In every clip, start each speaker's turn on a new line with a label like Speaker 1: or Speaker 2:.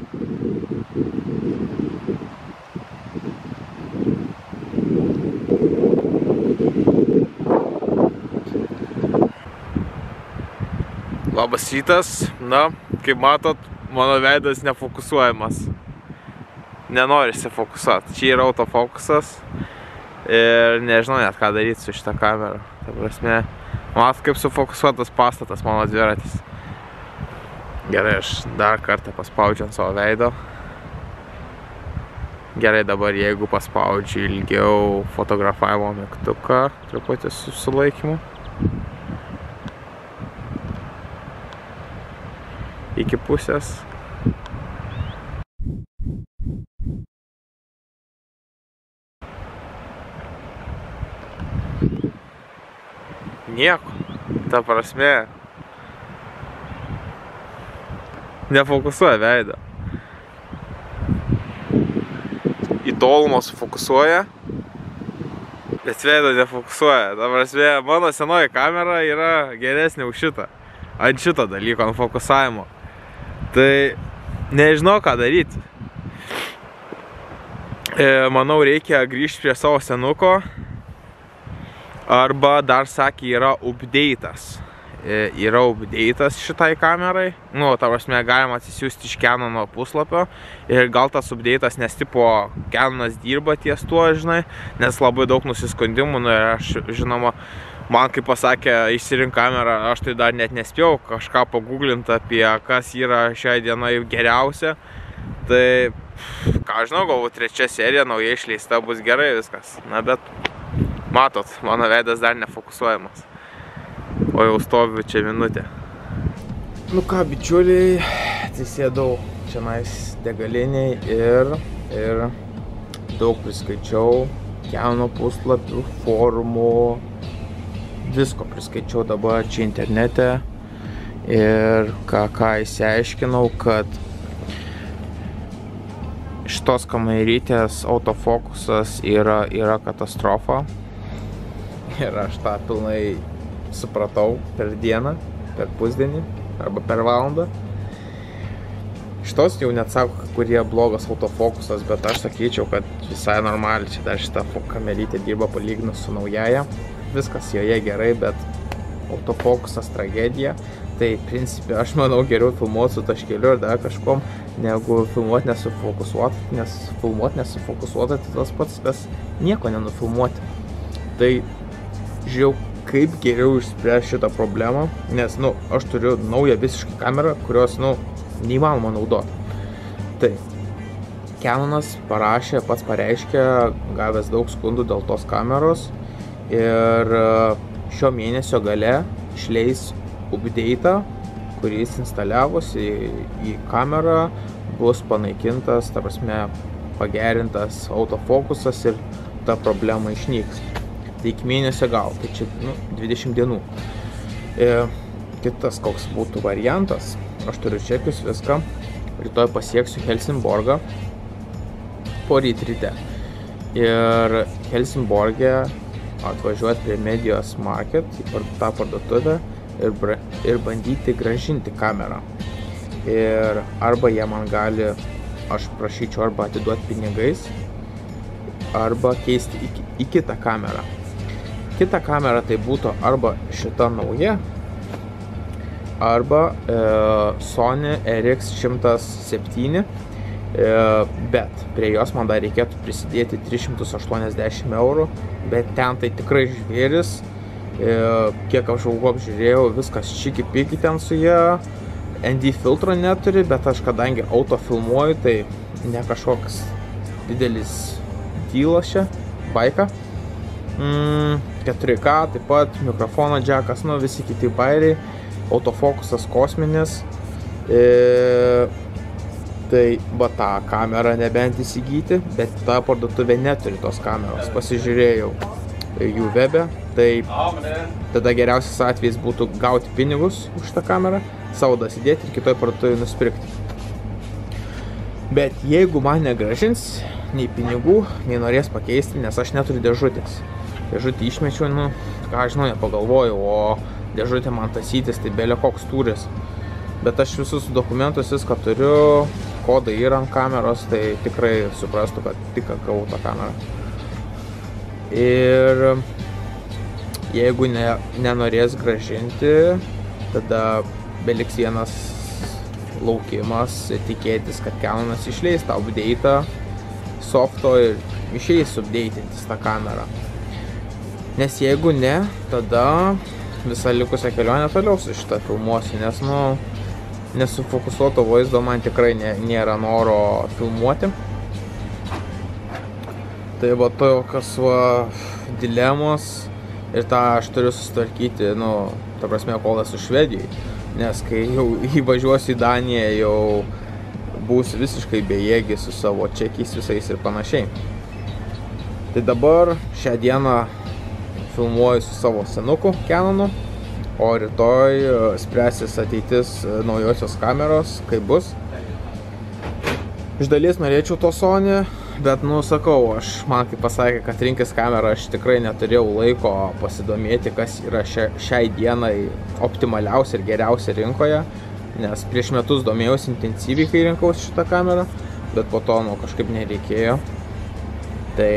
Speaker 1: Labas rytas. Na, kaip matot, mano veidas nefokusuojamas. Nenorisi fokusuoti. Čia yra autofokusas. Ir nežinau net ką daryti su šitą kamerą. Ta prasme, matot kaip sufokusuotas pastatas mano dviratis. Gerai, aš dar kartą paspaudžiu ant savo veido. Gerai, dabar jeigu paspaudžiu ilgiau fotografavimo mygtuką, truputį su sulaikymu. Iki pusės. Nieko. Ta prasme. Nefokusuoja veidą. Į tolumą sufokusuoja, bet veidą nefokusuoja. Ta prasme, mano senoji kamera yra geresnė už šitą. Ant šito dalyko, ant fokusavimo. Tai nežinau ką daryti. Manau, reikia grįžti prie savo senuko. Arba dar sakė, yra update'as. Yra update'as šitai kamerai. Nu, ta prasme, galima atsisiųsti iš Canono puslapio. Ir gal tas update'as, nes tipo Canonas dirba ties tuo, žinai. Nes labai daug nusiskundimų. Nu, ir aš, žinoma, man kaip pasakė, išsirink kamerą, aš tai dar net nespėjau kažką paguglinti apie kas yra šiai dienai geriausia. Tai, ką žinau, galbūt 3 serija naujai išleista, bus gerai viskas. Na, bet matot, mano veidas dar nefokusuojamas. O jau stoviu čia minutę. Nu ką, bičiuliai, atsisėdau čianais degaliniai ir daug priskaičiau Canono puslapių, forumų. Visko priskaičiau dabar čia internete ir ką išsiaiškinau, kad šitos kamerytės autofokusas yra katastrofa. Ir aš tą pilnai supratau per dieną, per pusdienį arba per valandą. Šitos jau net sako, kurie blogas autofokusas, bet aš sakyčiau, kad visai normaliai čia dar šitą kamerytė dirba palyginus su naujaja. Viskas joje gerai, bet autofokusas tragedija. Tai principė, aš manau, geriau filmuoti su taškeliu ir dar kažkom, negu filmuoti nesufokusuotą. Nes filmuoti nesufokusuotą tai tas pats, kas nieko nenufilmuoti. Tai žiūrėjau, kaip geriau išspręsti šitą problemą, nes, nu, aš turiu naują visiškai kamerą, kurios, nu, neįmanoma naudoti. Tai Canonas parašė, pats pareiškė, gavęs daug skundų dėl tos kameros. Ir šio mėnesio gale išleis update'ą, kuris instaliavus į kamerą bus panaikintas, ta prasme, pagerintas autofokusas ir ta problema išnyks. Tai iki mėnesio gal, tai čia 20 dienų. Kitas koks būtų variantas, aš turiu čekius viską, rytoj pasieksiu Helsingborgą poryt ryte. Ir Helsingborge atvažiuoti prie Medijos Market į tą parduotuvę ir bandyti grąžinti kamerą. Ir arba jie man gali, aš prašyčiau, arba atiduoti pinigais, arba keisti į kitą kamerą. Kita kamera tai būtų arba šita nauja, arba Sony RX107, bet prie jos man dar reikėtų prisidėti 380 €, bet ten tai tikrai žvėris, kiek aš apžiūrėjau, viskas čiki-piki ten su jie, ND filtro neturi, bet aš kadangi autofilmuoju, tai ne kažkoks didelis dylas čia, baika. 4K, taip pat mikrofono džekas, nu visi kiti bairiai, autofokusas kosminis. Tai va tą kamerą nebent įsigyti, bet ta parduotuvė neturi tos kameros. Pasižiūrėjau jų webe, tai tada geriausias atvejis būtų gauti pinigus už tą kamerą, savo dasidėti ir kitoj parduotuvėje nusipirkti. Bet jeigu man negrąžins nei pinigų, nei norės pakeisti, nes aš neturiu dėžutės. Dėžutį išmečiau, nu, ką aš žinau, nepagalvojau, o dėžutė man tasytis, tai belė koks tūris. Bet aš visus dokumentus viską turiu, kodai yra ant kameros, tai tikrai suprastų, kad tik gavau tą kamerą. Ir jeigu nenorės grąžinti, tada beliks vienas laukimas, tikėtis, kad Canonas išleis tą update'ą softo ir išeis update'intis tą kamerą. Nes jeigu ne, tada visą likusią kelionę toliau su šitą filmuosiu, nes, nesufokusuoto vaizdo man tikrai nėra noro filmuoti. Tai va tokios dilemos ir tą aš turiu susitvarkyti, ta prasme, kol esu Švedijai. Nes kai jau įvažiuosiu į Daniją, jau būsiu visiškai bejėgis su savo čekiais visais ir panašiai. Tai dabar šią dieną filmuoju su savo senuku Canonu, o rytoj spręsis ateitis naujosios kameros, kaip bus. Iš dalies norėčiau to Sony, bet, sakau, man kaip pasakė, kad rinkis kamerą, aš tikrai neturėjau laiko pasidomėti, kas yra šiai dienai optimaliausia ir geriausia rinkoje, nes prieš metus domėjausi intensyviai, kai rinkausi šitą kamerą, bet po to, kažkaip nereikėjo. Tai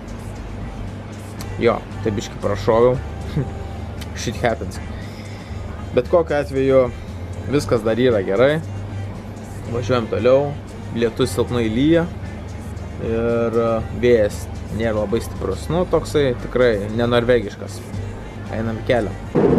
Speaker 1: jo, tai biškį prašoviau. Shit happens. Bet kokiu atveju viskas dar yra gerai. Važiuojam toliau. Lietus silpnai lyja. Ir vėjas nėra labai stiprus. Toksai tikrai nenorvegiškas. Einam kelią.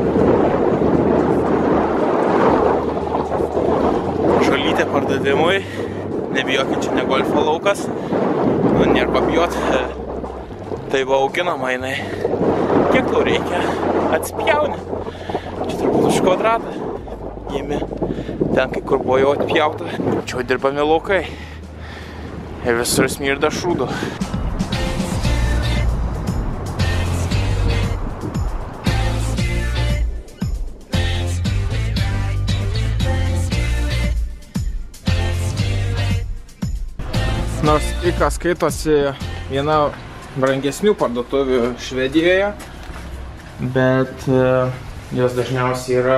Speaker 1: Žolytė pardavimui. Nebijokim, čia ne golfo laukas. Nėra ko bijot. Tai va auginama jinai. Kiek tau reikia? Atspjauni. Čia turbūt už kvadratą. Imi. Ten kai kur buvo jau atpjauta. Čia dirbami laukai. Ir visur smirda šūdu. Nors IKA skaitosi viena brangesnių parduotuvių Švedijoje, bet jos dažniausiai yra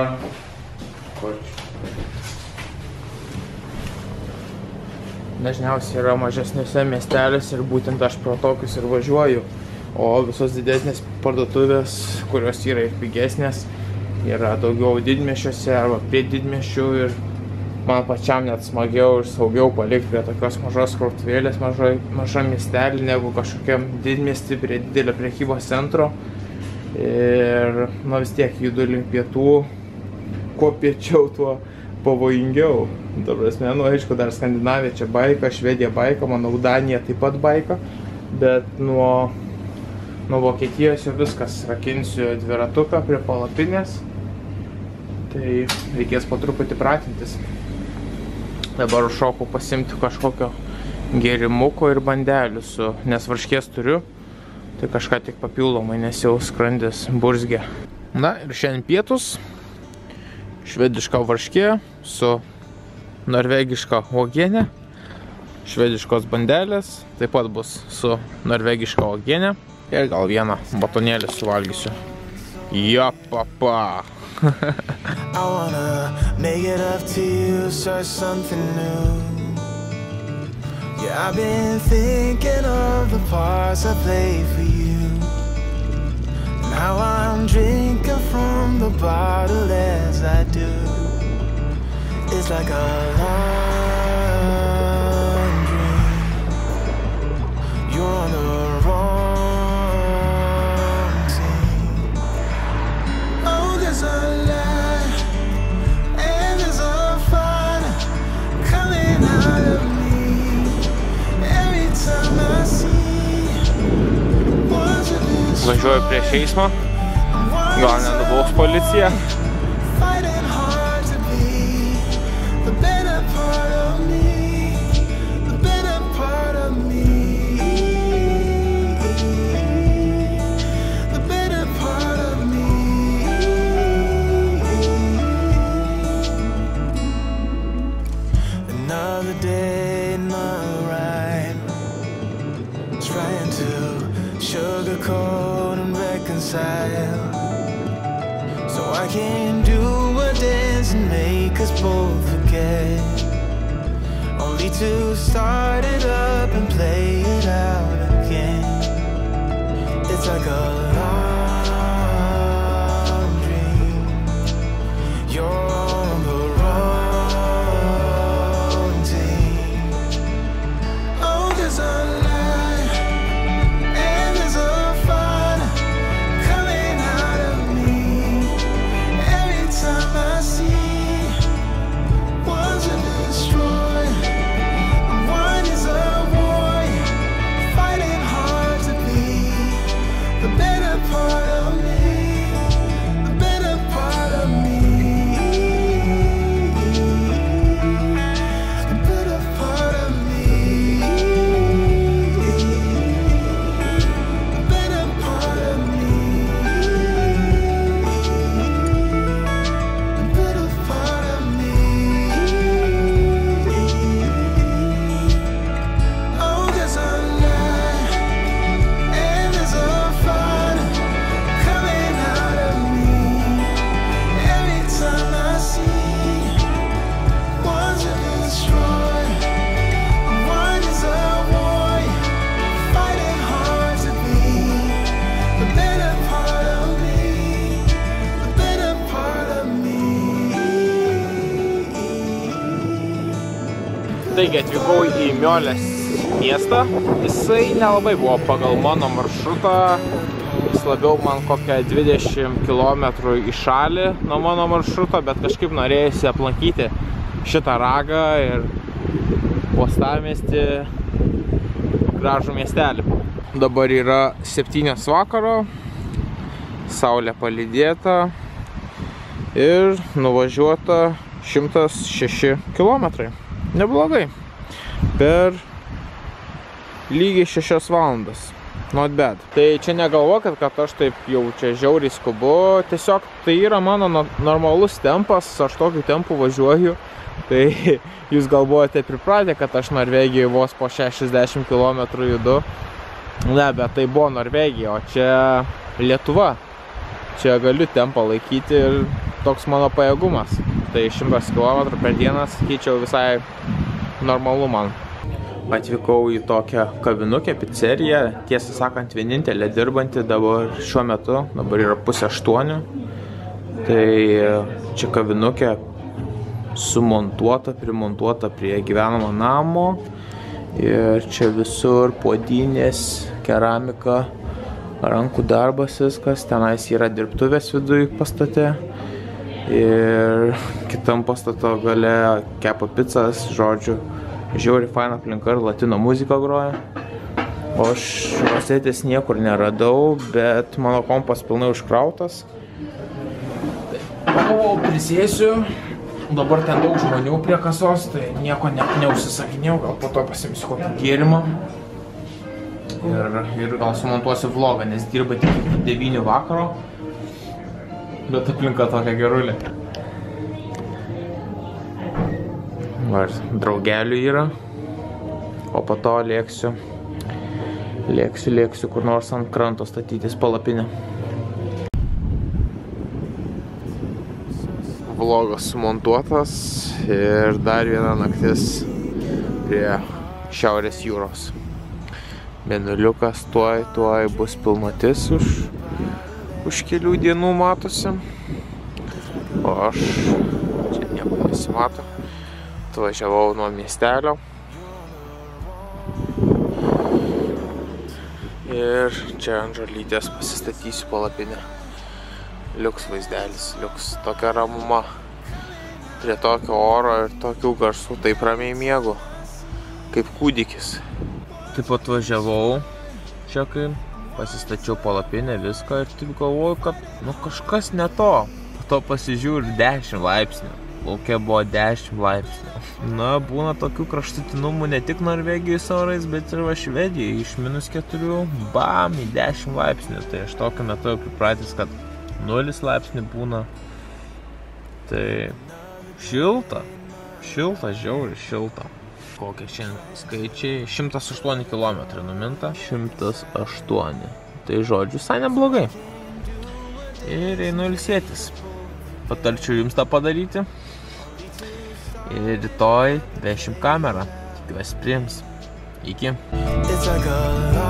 Speaker 1: mažesniuose miesteliuose ir būtent aš pro tokius ir važiuoju, o visos didesnės parduotuvės, kurios yra ir pigesnės, yra daugiau didmiesčiuose arba prie didmiesčių ir man pačiam net smagiau ir saugiau palikti prie tokios mažos krautuvėlės, mažam miestelį, negu kažkokiam didmiestį prie didelio prekybos centro. Ir vis tiek judu link pietų, kuo piečiau, tuo pavojingiau. Ta prasme, aišku, dar Skandinavija čia baika, Švedija baika, manau, Danija taip pat baika, bet nuo Vokietijos jau viskas, rakinsiu dviratuką prie palapinės, tai reikės po truputį pratintis. Dabar užšokau pasimti kažkokio gėrimuko ir bandelių nes varškės turiu, tai kažką tik papildomai, nes jau skrandis burzgia. Na ir šiandien pietus, švediška varškė su norvegiška uogienė, švediškos bandelės, taip pat bus su norvegiška uogienė ir gal vieną batonėlį suvalgysiu. Ja, papa!
Speaker 2: I wanna make it up to you, start something new. Yeah, I've been thinking of the parts I played for you. Now I'm drinking from the bottle as I do. It's like a long dream. You're on the wrong team. Oh, there's a light and there's a fire coming out of me every time I see what you do.
Speaker 1: Važiuoju prieš eismą, gal nenubaus policija.
Speaker 2: Fighting hard to be the better part of me, the better part of me, the better part of me. Another day, another ride, trying to sugarcoat and reconcile, so I can do a dance and make us both forget. Only We two started up and play it out again. It's like a long dream. You're on the wrong team. Oh, there's a light and there's a fire coming out of me. Every time I see one to destroy, one is a warrior fighting hard to be the better part of me, the better part of me, the better part of me, the better part of me, the better part of me. Oh, there's a light and there's a fire coming out of me. Every time I see one to destroy, one is a warrior fighting hard to be the better part of me, the better part of me.
Speaker 1: Taigi atvykau į Miolės miestą. Jisai nelabai buvo pagal mano maršrutą. Jis labiau man kokią 20 km į šalį nuo mano maršruto, bet kažkaip norėjusi aplankyti šitą ragą ir uostamiestį, gražų miestelį. Dabar yra 7 vakaro, saulė palydėta ir nuvažiuota 106 km. Neblogai. Per lygiai 6 valandas. Not bad. Tai čia negalvokit, kad aš taip jau čia žiauriai skubu. Tiesiog tai yra mano normalus tempas, aš tokiu tempu važiuoju. Tai jūs galvojate pripratę, kad aš Norvegijoje vos po 60 km judu. Ne, bet tai buvo Norvegija, o čia Lietuva. Čia galiu tempą laikyti ir toks mano pajėgumas. Tai 100 km per dieną, sakyčiau, visai normalu man. Atvykau į tokią kavinukę, pizzeriją, tiesą sakant, vienintelė dirbanti dabar šiuo metu, dabar yra 7:30. Tai čia kavinukė sumontuota, primontuota prie gyvenamo namo ir čia visur puodynės, keramika, rankų darbas viskas, tenais yra dirbtuvės viduj pastate ir kitam pastato gale kepa pizzas, žodžiu, žiauriai faina aplinka ir latino muzika groja. O aš rosetės niekur neradau, bet mano kompas pilnai užkrautas. Pagalvojau, prisėsiu, dabar ten daug žmonių prie kasos, tai nieko neužsisakinėjau, gal po to pasimsiu kokį gėrimą. Ir gal sumontuosiu vlogą, nes dirba tik iki 9 vakaro, bet aplinka tokia gerulė. Ar draugelių yra, o po to lėksiu kur nors ant kranto statytis palapinę. Vlogas sumontuotas ir dar viena naktis prie Šiaurės jūros. Mėnuliukas tuoj bus pilnatis už kelių dienų matosi. O aš čia nieko nesimato. Atvažiavau nuo miestelio. Ir čia ant žolytės pasistatysiu palapinę. Liuks vaizdelis, liuks tokia ramuma. Prie tokio oro ir tokių garsų taip ramiai miegu, kaip kūdikis. Taip atvažiavau čia, kai pasistačiau palapinę, viską ir taip galvoju, kad kažkas ne to. Po to pasižiūriu 10 laipsnių. Lauke buvo 10 laipsnių. Na, būna tokių kraštutinumų ne tik Norvegijos orais, bet ir Švedijai. Iš -4, bam, į 10 laipsnių. Tai aš tokiu metu jau pripratęs, kad 0 laipsnių būna. Tai šilta, žiauriai šilta. Kokie šiandien skaičiai? 108 km numinta. 108. Tai žodžiu, visai neblogai. Ir einu ilsėtis. Patarčiau jums tą padaryti. Ir rytoj vešim kamerą. tikiuosi priims. Iki.
Speaker 2: It's like a